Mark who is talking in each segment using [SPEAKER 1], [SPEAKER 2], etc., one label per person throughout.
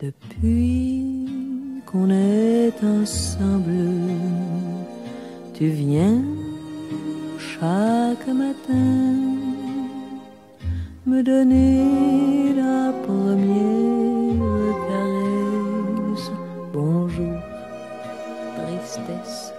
[SPEAKER 1] Depuis qu'on est ensemble, tu viens chaque matin me donner la première caresse. Bonjour, tristesse.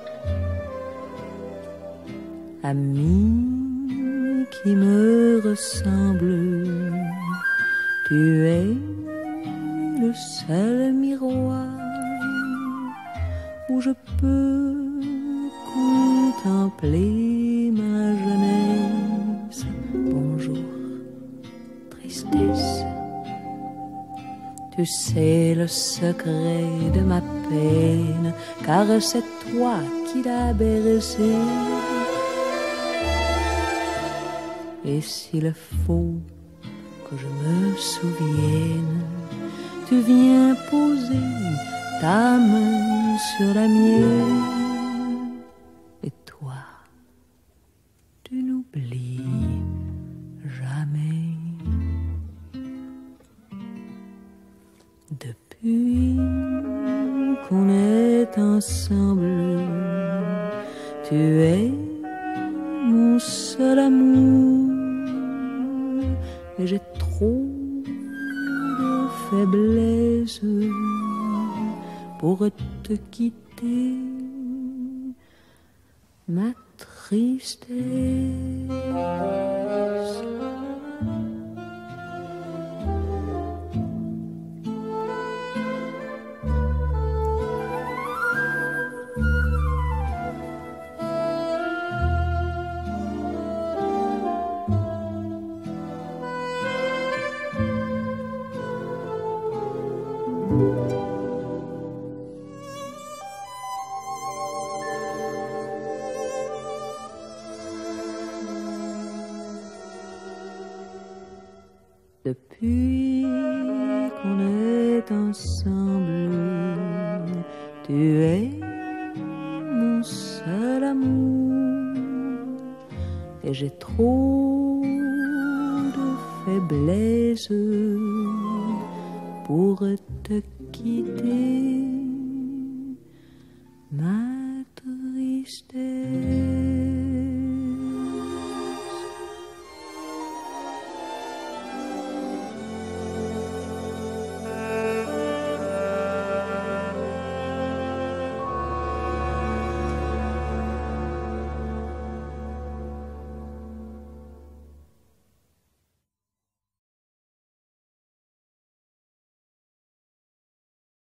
[SPEAKER 1] Ami qui me ressemble, tu es le seul miroir où je peux contempler ma jeunesse. Bonjour, tristesse. Tu sais le secret de ma peine, car c'est toi qui l'as bercé. Et s'il faut que je me souvienne, tu viens poser ta main sur la mienne. Et toi, tu n'oublies jamais. Depuis qu'on est ensemble, tu es mon seul amour. Et j'ai trop de faiblesse pour te quitter, ma tristesse. Depuis qu'on est ensemble, tu es mon seul amour. Et j'ai trop de faiblesse pour te quitter, ma